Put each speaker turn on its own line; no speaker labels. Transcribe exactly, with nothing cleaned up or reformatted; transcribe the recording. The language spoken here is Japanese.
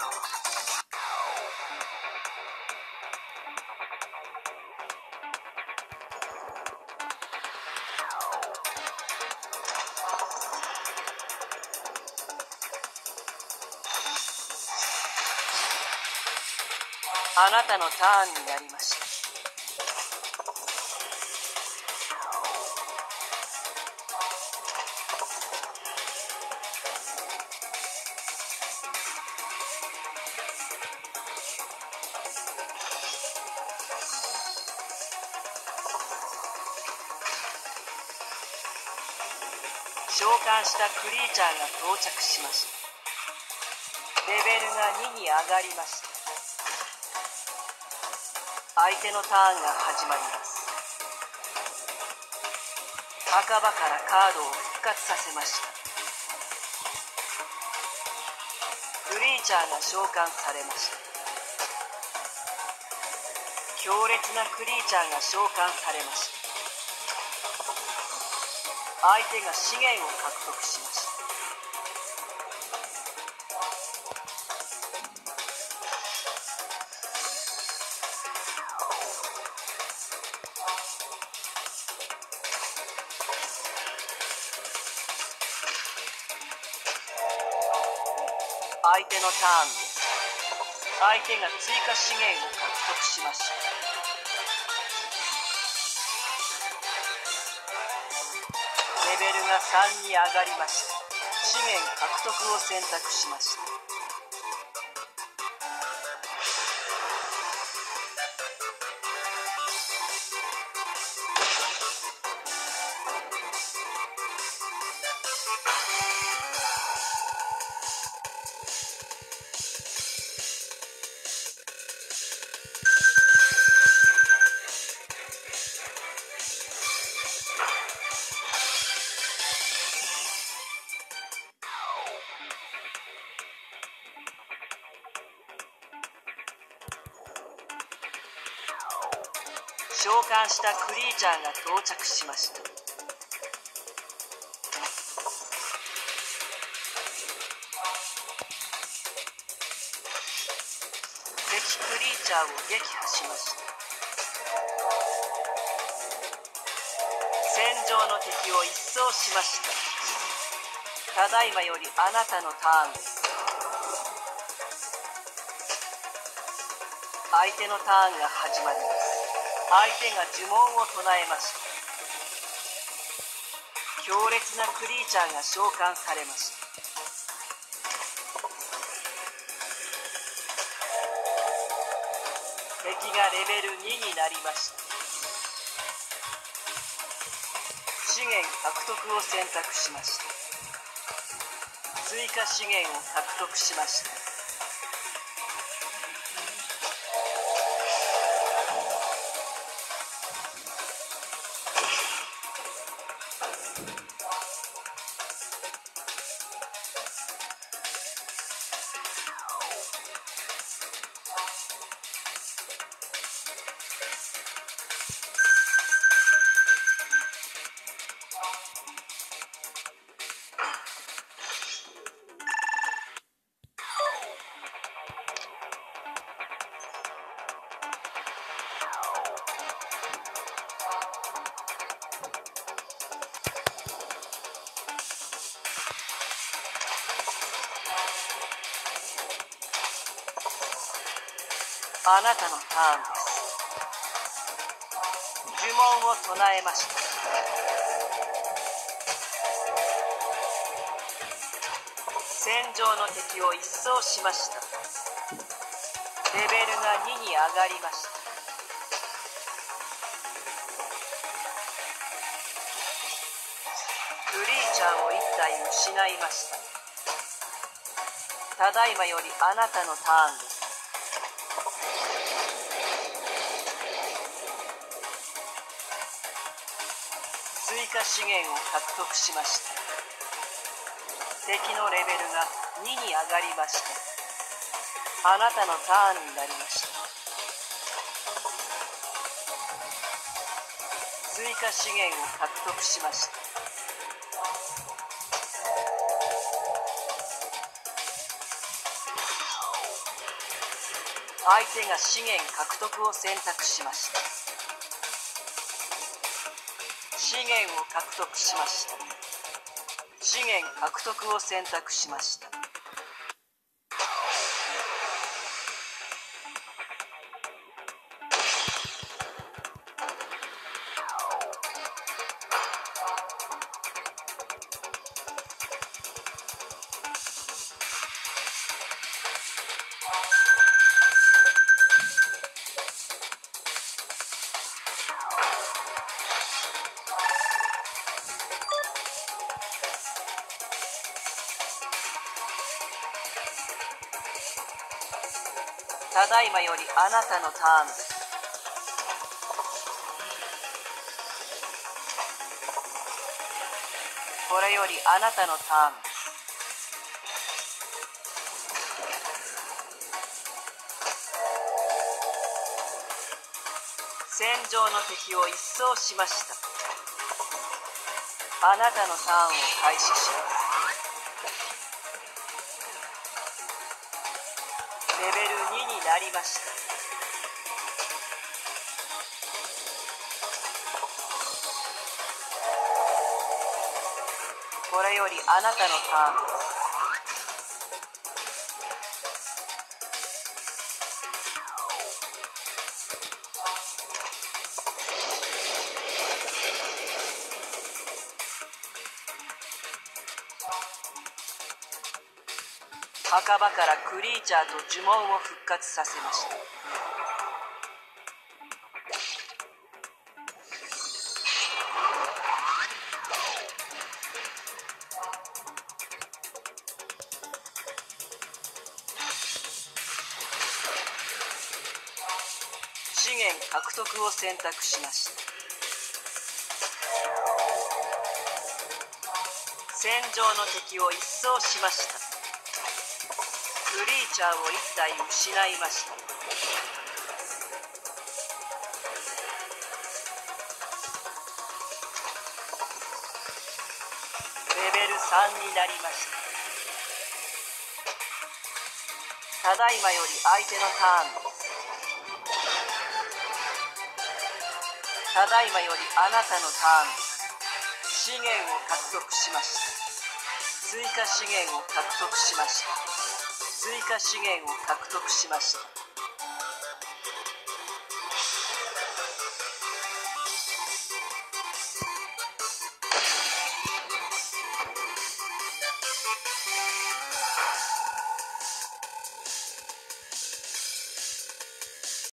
あなたのターンになりました。召喚したクリーチャーが到着しました。レベルがにに上がりました。相手のターンが始まります。墓場からカードを復活させました。クリーチャーが召喚されました。強烈なクリーチャーが召喚されました。相手が資源を獲得しました。相手のターンです。相手が追加資源を獲得しました。レベルがさんに上がりました。資源獲得を選択しました。召喚したクリーチャーが到着しました。敵クリーチャーを撃破しました。戦場の敵を一掃しました。ただいまよりあなたのターンです。相手のターンが始まります。相手が呪文を唱えました。強烈なクリーチャーが召喚されました。敵がレベルにになりました。資源獲得を選択しました。追加資源を獲得しました。あなたのターンです。呪文を唱えました。戦場の敵を一掃しました。レベルがにに上がりました。クリーチャーをいち体失いました。ただいまよりあなたのターンです。追加資源を獲得しました。敵のレベルがにに上がりました。あなたのターンになりました。追加資源を獲得しました。 相手が資源獲得を選択しました。資源を獲得しました。資源獲得を選択しました。ただいまよりあなたのターンです。これよりあなたのターンです。戦場の敵を一掃しました。あなたのターンを開始します。レベルにになりました。これよりあなたのターンです。墓場からクリーチャーと呪文を復活させました。資源獲得を選択しました。戦場の敵を一掃しました。クリーチャーを一体失いました。レベルさんになりました。ただいまより相手のターンです。ただいまよりあなたのターンです。資源を獲得しました。追加資源を獲得しました。追加資源を獲得しました。